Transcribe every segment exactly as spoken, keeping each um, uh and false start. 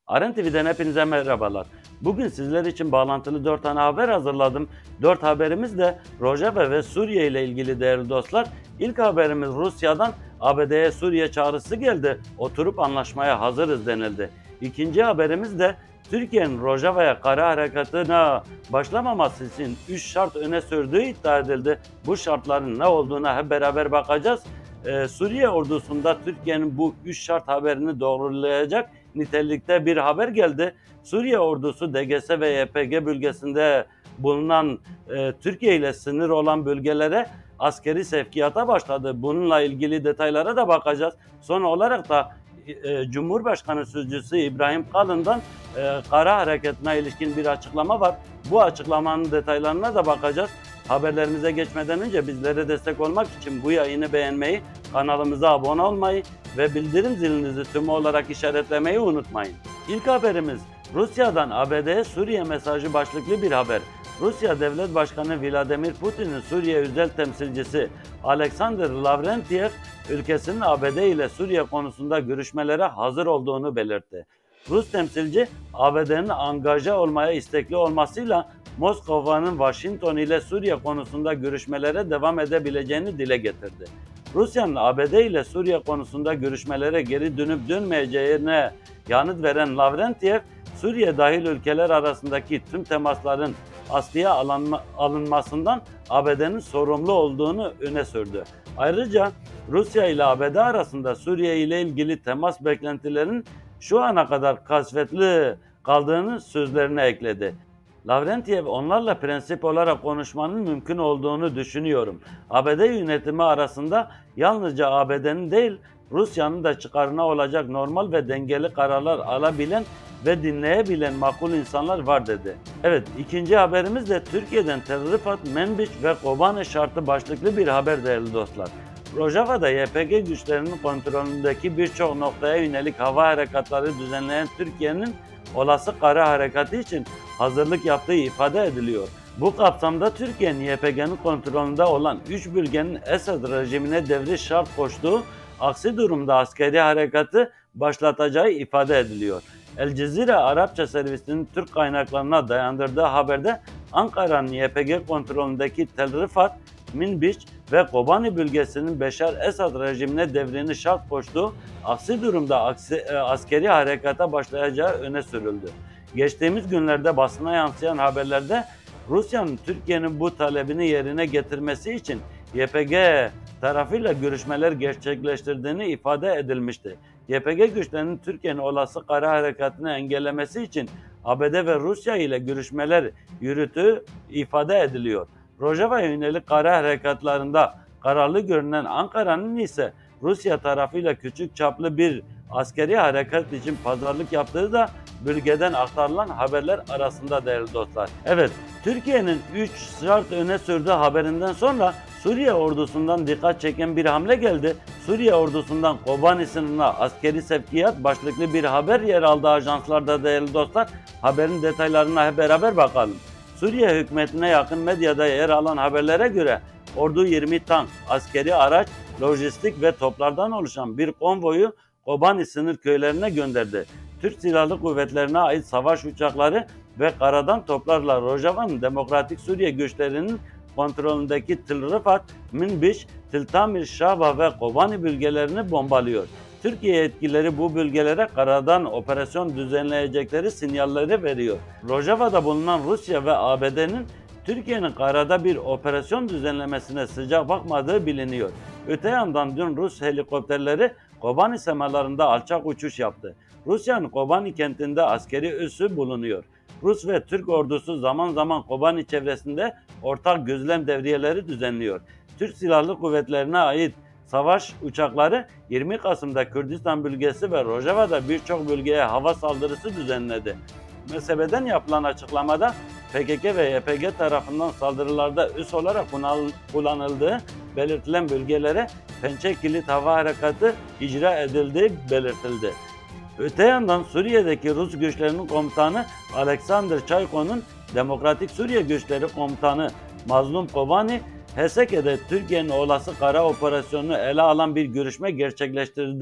Aren T V'den hepinize merhabalar. Bugün sizler için bağlantılı dört tane haber hazırladım. dört haberimiz de Rojava ve Suriye ile ilgili değerli dostlar. İlk haberimiz Rusya'dan A B D'ye Suriye çağrısı geldi. Oturup anlaşmaya hazırız denildi. İkinci haberimiz de Türkiye'nin Rojava'ya kara harekatına başlamaması için üç şart öne sürdüğü iddia edildi. Bu şartların ne olduğuna hep beraber bakacağız. Ee, Suriye ordusunda Türkiye'nin bu üç şart haberini doğrulayacak nitelikte bir haber geldi. Suriye ordusu D G S ve Y P G bölgesinde bulunan e, Türkiye ile sınır olan bölgelere askeri sevkiyata başladı. Bununla ilgili detaylara da bakacağız. Son olarak da e, Cumhurbaşkanı Sözcüsü İbrahim Kalın'dan e, kara hareketine ilişkin bir açıklama var. Bu açıklamanın detaylarına da bakacağız. Haberlerimize geçmeden önce bizlere destek olmak için bu yayını beğenmeyi, kanalımıza abone olmayı ve bildirim zilinizi tüm olarak işaretlemeyi unutmayın. İlk haberimiz Rusya'dan A B D'ye Suriye mesajı başlıklı bir haber. Rusya Devlet Başkanı Vladimir Putin'in Suriye özel temsilcisi Alexander Lavrentiev, ülkesinin A B D ile Suriye konusunda görüşmelere hazır olduğunu belirtti. Rus temsilci, A B D'nin angaja olmaya istekli olmasıyla Moskova'nın Washington ile Suriye konusunda görüşmelere devam edebileceğini dile getirdi. Rusya'nın A B D ile Suriye konusunda görüşmelere geri dönüp dönmeyeceğine yanıt veren Lavrentiev, Suriye dahil ülkeler arasındaki tüm temasların askıya alınmasından A B D'nin sorumlu olduğunu öne sürdü. Ayrıca Rusya ile A B D arasında Suriye ile ilgili temas beklentilerinin şu ana kadar kasvetli kaldığını sözlerine ekledi. Lavrentiev, onlarla prensip olarak konuşmanın mümkün olduğunu düşünüyorum. A B D yönetimi arasında yalnızca A B D'nin değil, Rusya'nın da çıkarına olacak normal ve dengeli kararlar alabilen ve dinleyebilen makul insanlar var dedi. Evet, ikinci haberimiz de Türkiye'den Tel Rifat, Menbiç ve Kobane şartı başlıklı bir haber değerli dostlar. Rojava'da Y P G güçlerinin kontrolündeki birçok noktaya yönelik hava harekatları düzenleyen Türkiye'nin olası kara harekatı için hazırlık yaptığı ifade ediliyor. Bu kapsamda Türkiye'nin Y P G'nin kontrolünde olan üç bölgenin Esad rejimine devri şart koştuğu, aksi durumda askeri harekatı başlatacağı ifade ediliyor. El Cezire Arapça servisinin Türk kaynaklarına dayandırdığı haberde Ankara'nın Y P G kontrolündeki Tel Rifat, Minbiç ve Kobani bölgesinin Beşar Esad rejimine devrini şart koştuğu, aksi durumda aksi, askeri harekata başlayacağı öne sürüldü. Geçtiğimiz günlerde basına yansıyan haberlerde Rusya'nın Türkiye'nin bu talebini yerine getirmesi için Y P G tarafıyla görüşmeler gerçekleştirdiğini ifade edilmişti. Y P G güçlerinin Türkiye'nin olası kara harekatını engellemesi için A B D ve Rusya ile görüşmeler yürüttüğü ifade ediliyor. Rojava'ya yönelik kara harekatlarında kararlı görünen Ankara'nın ise Rusya tarafıyla küçük çaplı bir askeri harekat için pazarlık yaptığı da bölgeden aktarılan haberler arasında değerli dostlar. Evet, Türkiye'nin üç şart öne sürdüğü haberinden sonra Suriye ordusundan dikkat çeken bir hamle geldi. Suriye ordusundan Kobani sınırına askeri sevkiyat başlıklı bir haber yer aldı ajanslarda değerli dostlar. Haberin detaylarına hep beraber bakalım. Suriye hükümetine yakın medyada yer alan haberlere göre ordu yirmi tank, askeri araç, lojistik ve toplardan oluşan bir konvoyu Kobani sınır köylerine gönderdi. Türk Silahlı Kuvvetlerine ait savaş uçakları ve karadan toplarla Rojava'nın Demokratik Suriye güçlerinin kontrolündeki Tel Rifat, Minbiç, Tel Tamir, Şaba ve Kobani bölgelerini bombalıyor. Türkiye yetkilileri bu bölgelere karadan operasyon düzenleyecekleri sinyalleri veriyor. Rojava'da bulunan Rusya ve A B D'nin Türkiye'nin karada bir operasyon düzenlemesine sıcak bakmadığı biliniyor. Öte yandan dün Rus helikopterleri Kobani semalarında alçak uçuş yaptı. Rusya'nın Kobani kentinde askeri üssü bulunuyor. Rus ve Türk ordusu zaman zaman Kobani çevresinde ortak gözlem devriyeleri düzenliyor. Türk Silahlı Kuvvetlerine ait savaş uçakları yirmi Kasım'da Kürdistan bölgesi ve Rojava'da birçok bölgeye hava saldırısı düzenledi. M S B'den yapılan açıklamada P K K ve Y P G tarafından saldırılarda üs olarak kullanıldığı belirtilen bölgelere pençe kilit hava harekatı icra edildiği belirtildi. Öte yandan Suriye'deki Rus güçlerinin komutanı Alexander Çayko'nun Demokratik Suriye Güçleri Komutanı Mazlum Kobani, Heseke'de Türkiye'nin olası kara operasyonunu ele alan bir görüşme gerçekleştirdiği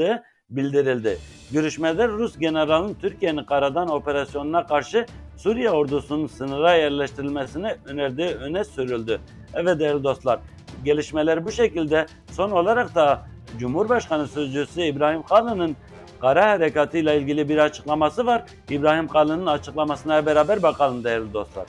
bildirildi. Görüşmede Rus generalin Türkiye'nin karadan operasyonuna karşı Suriye ordusunun sınıra yerleştirilmesini önerdiği öne sürüldü. Evet değerli dostlar, gelişmeler bu şekilde. Son olarak da Cumhurbaşkanı Sözcüsü İbrahim Kalın'ın kara harekatı ile ilgili bir açıklaması var. İbrahim Kalın'ın açıklamasına beraber bakalım değerli dostlar.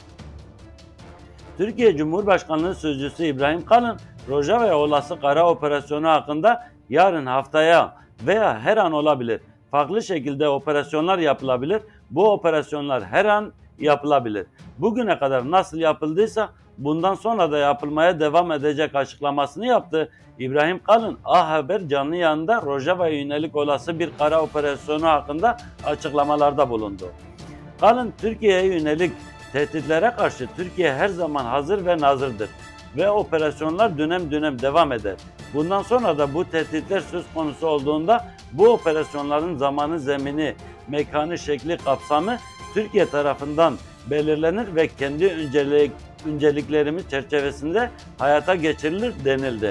Türkiye Cumhurbaşkanlığı Sözcüsü İbrahim Kalın, Rojava ve olası kara operasyonu hakkında yarın, haftaya veya her an olabilir. Farklı şekilde operasyonlar yapılabilir. Bu operasyonlar her an yapılabilir. Bugüne kadar nasıl yapıldıysa bundan sonra da yapılmaya devam edecek açıklamasını yaptı. İbrahim Kalın, A Haber canlı yayında Rojava'ya yönelik olası bir kara operasyonu hakkında açıklamalarda bulundu. Kalın, Türkiye'ye yönelik tehditlere karşı Türkiye her zaman hazır ve nazırdır ve operasyonlar dönem dönem devam eder. Bundan sonra da bu tehditler söz konusu olduğunda bu operasyonların zamanı, zemini, mekanı, şekli, kapsamı Türkiye tarafından belirlenir ve kendi öncelik, önceliklerimiz çerçevesinde hayata geçirilir denildi.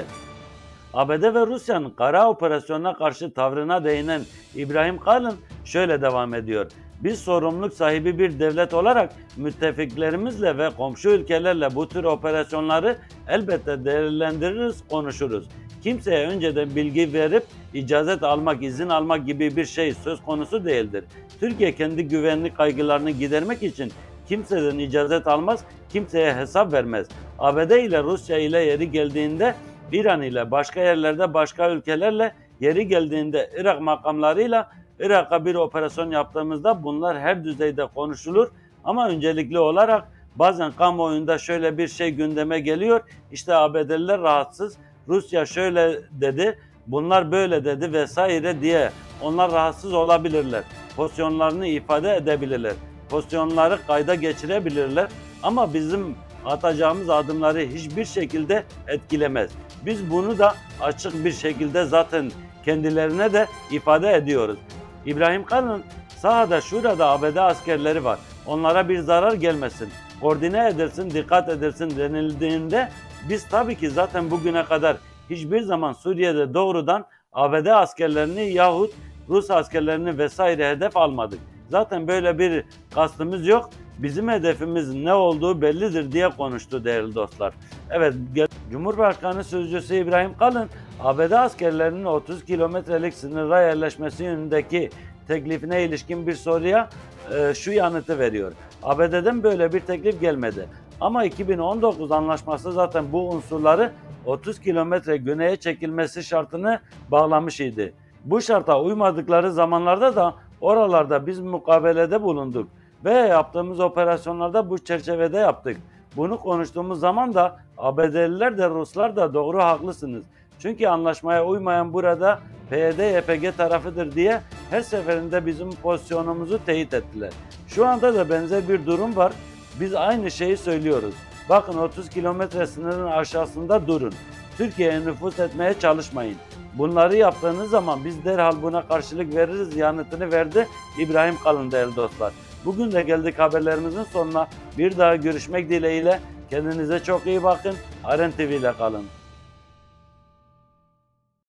A B D ve Rusya'nın kara operasyonuna karşı tavrına değinen İbrahim Kalın şöyle devam ediyor. Biz sorumluluk sahibi bir devlet olarak müttefiklerimizle ve komşu ülkelerle bu tür operasyonları elbette değerlendiririz, konuşuruz. Kimseye önceden bilgi verip icazet almak, izin almak gibi bir şey söz konusu değildir. Türkiye kendi güvenlik kaygılarını gidermek için kimseden icazet almaz, kimseye hesap vermez. A B D ile Rusya ile yeri geldiğinde, İran ile, başka yerlerde başka ülkelerle, yeri geldiğinde Irak makamlarıyla Irak'a bir operasyon yaptığımızda bunlar her düzeyde konuşulur. Ama öncelikli olarak bazen kamuoyunda şöyle bir şey gündeme geliyor. İşte A B D'liler rahatsız, Rusya şöyle dedi, bunlar böyle dedi vesaire diye onlar rahatsız olabilirler. Pozisyonlarını ifade edebilirler. Pozisyonları kayda geçirebilirler. Ama bizim atacağımız adımları hiçbir şekilde etkilemez. Biz bunu da açık bir şekilde zaten kendilerine de ifade ediyoruz. İbrahim Kalın, sahada şurada A B D askerleri var, onlara bir zarar gelmesin, koordine edilsin, dikkat edilsin denildiğinde biz tabii ki zaten bugüne kadar hiçbir zaman Suriye'de doğrudan A B D askerlerini yahut Rus askerlerini vesaire hedef almadık. Zaten böyle bir kastımız yok. Bizim hedefimiz ne olduğu bellidir diye konuştu değerli dostlar. Evet, Cumhurbaşkanı Sözcüsü İbrahim Kalın, A B D askerlerinin otuz kilometrelik sınıra yerleşmesi yönündeki teklifine ilişkin bir soruya e, şu yanıtı veriyor. A B D'den böyle bir teklif gelmedi. Ama iki bin on dokuz anlaşması zaten bu unsurları otuz kilometre güneye çekilmesi şartını bağlamış idi. Bu şarta uymadıkları zamanlarda da oralarda biz mukabelede bulunduk ve yaptığımız operasyonlarda bu çerçevede yaptık. Bunu konuştuğumuz zaman da A B D'liler de Ruslar da doğru haklısınız. Çünkü anlaşmaya uymayan burada P Y D Y P G tarafıdır diye her seferinde bizim pozisyonumuzu teyit ettiler. Şu anda da benzer bir durum var. Biz aynı şeyi söylüyoruz. Bakın otuz kilometre sınırın aşağısında durun. Türkiye'ye nüfuz etmeye çalışmayın. Bunları yaptığınız zaman biz derhal buna karşılık veririz yanıtını verdi İbrahim Kalın değerli dostlar. Bugün de geldik haberlerimizin sonuna. Bir daha görüşmek dileğiyle. Kendinize çok iyi bakın. Aren T V ile kalın.